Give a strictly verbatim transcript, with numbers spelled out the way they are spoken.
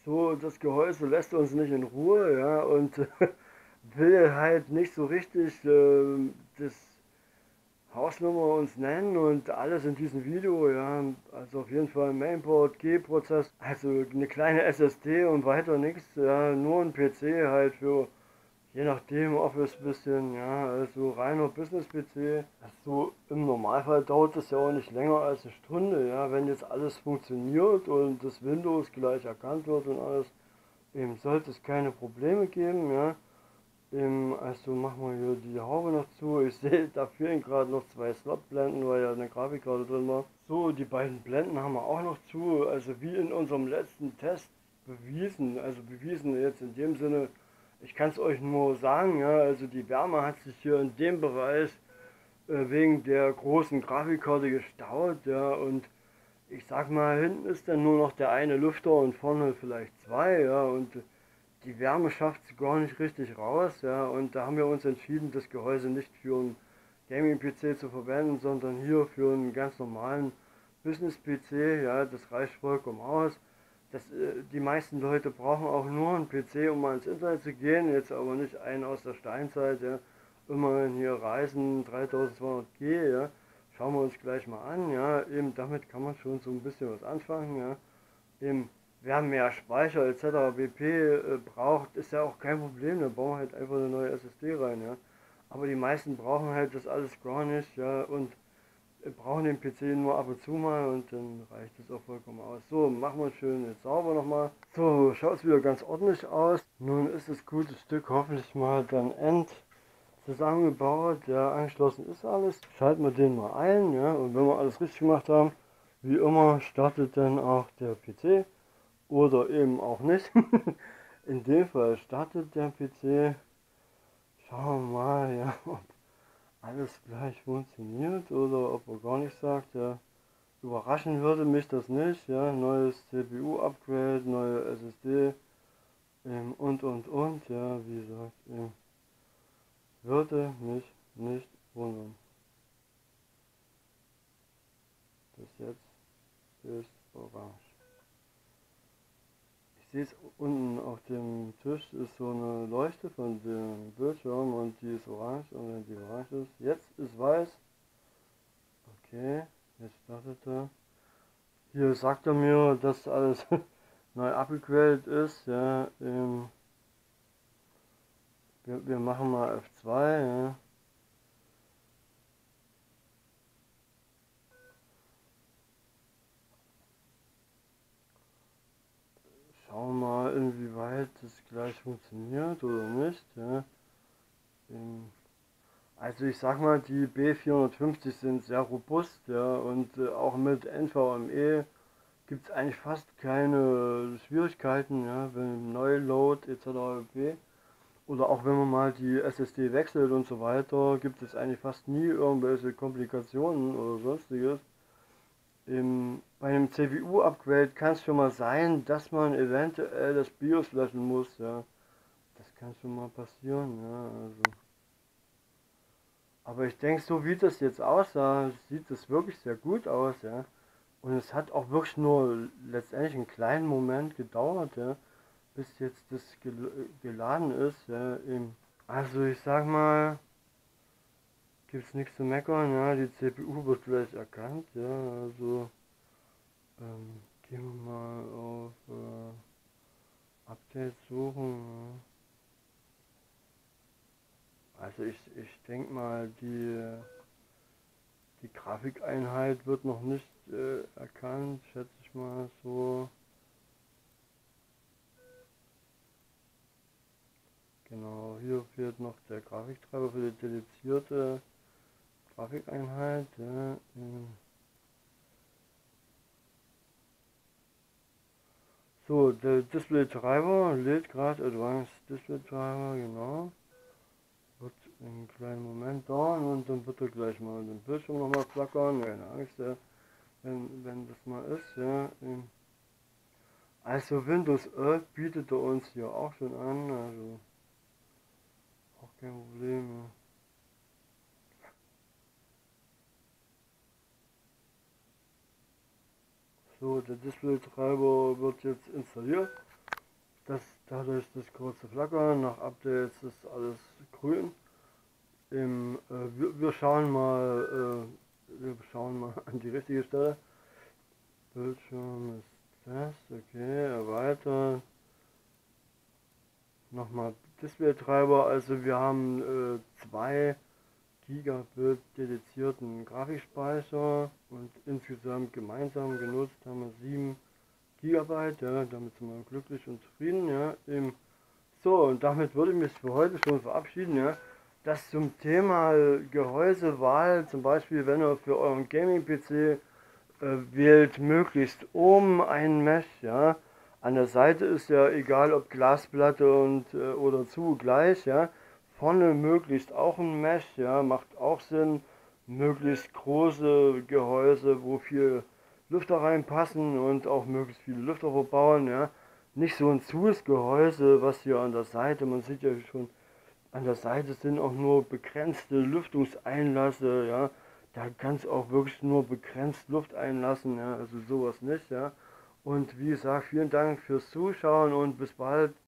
so, das Gehäuse lässt uns nicht in Ruhe, ja, und will halt nicht so richtig äh, das Hausnummer uns nennen und alles in diesem Video, ja, also auf jeden Fall Mainboard, G-Prozess, also eine kleine S S D und weiter nichts, ja, nur ein P C halt für je nachdem Office bisschen, ja, also reiner Business-P C. Also im Normalfall dauert es ja auch nicht länger als eine Stunde, ja, wenn jetzt alles funktioniert und das Windows gleich erkannt wird und alles, eben sollte es keine Probleme geben, ja. Ähm, also machen wir hier die Haube noch zu. Ich sehe, da fehlen gerade noch zwei Slotblenden, weil ja eine Grafikkarte drin war. So, die beiden Blenden haben wir auch noch zu. Also wie in unserem letzten Test bewiesen. Also bewiesen jetzt in dem Sinne, ich kann es euch nur sagen, ja, also die Wärme hat sich hier in dem Bereich äh, wegen der großen Grafikkarte gestaut, ja, und ich sag mal, hinten ist dann nur noch der eine Lüfter und vorne vielleicht zwei, ja, und die Wärme schafft es gar nicht richtig raus, ja, und da haben wir uns entschieden, das Gehäuse nicht für einen Gaming-P C zu verwenden, sondern hier für einen ganz normalen Business-P C, ja, das reicht vollkommen aus. Das, äh, die meisten Leute brauchen auch nur einen P C, um mal ins Internet zu gehen, jetzt aber nicht einen aus der Steinzeit, ja, immerhin hier Ryzen dreitausendzweihundert G, ja, schauen wir uns gleich mal an, ja, eben damit kann man schon so ein bisschen was anfangen, ja, eben, wer mehr Speicher et cetera pp. Äh, braucht, ist ja auch kein Problem, da bauen wir halt einfach eine neue S S D rein, ja. Aber die meisten brauchen halt das alles gar nicht, ja, und äh, brauchen den P C nur ab und zu mal und dann reicht es auch vollkommen aus. So, machen wir schön jetzt sauber nochmal. So, schaut es wieder ganz ordentlich aus. Nun ist das gute Stück hoffentlich mal dann end zusammengebaut, ja, angeschlossen ist alles. Schalten wir den mal ein, ja, und wenn wir alles richtig gemacht haben, wie immer startet dann auch der P C. Oder eben auch nicht. In dem Fall startet der P C. Schauen wir mal, ja, ob alles gleich funktioniert oder ob er gar nicht sagt. Ja. Überraschen würde mich das nicht. Ja. Neues C P U-Upgrade, neue S S D ähm, und und und. Ja, wie gesagt, ähm, würde mich nicht wundern. Bis jetzt ist orange. Ich sehe es unten auf dem Tisch ist so eine Leuchte von dem Bildschirm und die ist orange und wenn die orange ist, jetzt ist weiß. Okay, jetzt startet er. Hier sagt er mir, dass alles neu abgequält ist. Ja, ähm, wir, wir machen mal F zwei. Ja. Schauen wir mal, inwieweit das gleich funktioniert oder nicht. Ja. Ähm, Also ich sag mal, die B vierhundertfünfzig sind sehr robust, ja, und äh, auch mit N V M e gibt es eigentlich fast keine Schwierigkeiten, ja, wenn Neuload et cetera pp. Oder auch wenn man mal die S S D wechselt und so weiter, gibt es eigentlich fast nie irgendwelche Komplikationen oder sonstiges. Im, bei einem C P U-Upgrade kann es schon mal sein, dass man eventuell das BIOS löschen muss, ja. Das kann schon mal passieren, ja, also. Aber ich denke, so wie das jetzt aussah, sieht es wirklich sehr gut aus, ja. Und es hat auch wirklich nur letztendlich einen kleinen Moment gedauert, ja, bis jetzt das gel geladen ist, ja. Eben. Also ich sag mal, gibt es nichts zu meckern, ja, die C P U wird gleich erkannt, ja, also ähm, gehen wir mal auf äh, Updates suchen, ja. Also ich, ich denke mal, die Die Grafikeinheit wird noch nicht äh, erkannt, schätze ich mal so. Genau, hier fehlt noch der Grafiktreiber für die dedizierte Grafikeinheit. Ja, ähm. So, der Display-Treiber lädt gerade, Advanced Display-Treiber, genau. Wird einen kleinen Moment dauern und dann wird er gleich mal den Bildschirm nochmal flackern. Keine Angst, ja, wenn, wenn das mal ist. Ja, ähm. Also Windows elf bietet er uns hier auch schon an, also auch kein Problem. Ja. So, der Display-Treiber wird jetzt installiert. das, dadurch das kurze Flackern, nach Updates ist alles grün. Im, äh, wir, wir schauen mal, äh, wir schauen mal an die richtige Stelle. Bildschirm ist das, okay, erweitern. Nochmal Display-Treiber, also wir haben äh, zwei Gigabit dedizierten Grafikspeicher und insgesamt gemeinsam genutzt haben wir sieben Gigabyte, ja, damit sind wir glücklich und zufrieden, ja. Im, so, und damit würde ich mich für heute schon verabschieden, ja. Das zum Thema Gehäusewahl, zum Beispiel wenn ihr für euren Gaming-P C äh, wählt, möglichst oben ein Mesh, ja. An der Seite ist ja egal ob Glasplatte und äh, oder zu gleich, ja. Vorne möglichst auch ein Mesh, ja, macht auch Sinn. Möglichst große Gehäuse, wo viel Lüfter reinpassen und auch möglichst viele Lüfter verbauen, ja. Nicht so ein zues Gehäuse, was hier an der Seite, man sieht ja schon, an der Seite sind auch nur begrenzte Lüftungseinlasse, ja. Da kannst du auch wirklich nur begrenzt Luft einlassen, ja, also sowas nicht, ja. Und wie gesagt, vielen Dank fürs Zuschauen und bis bald.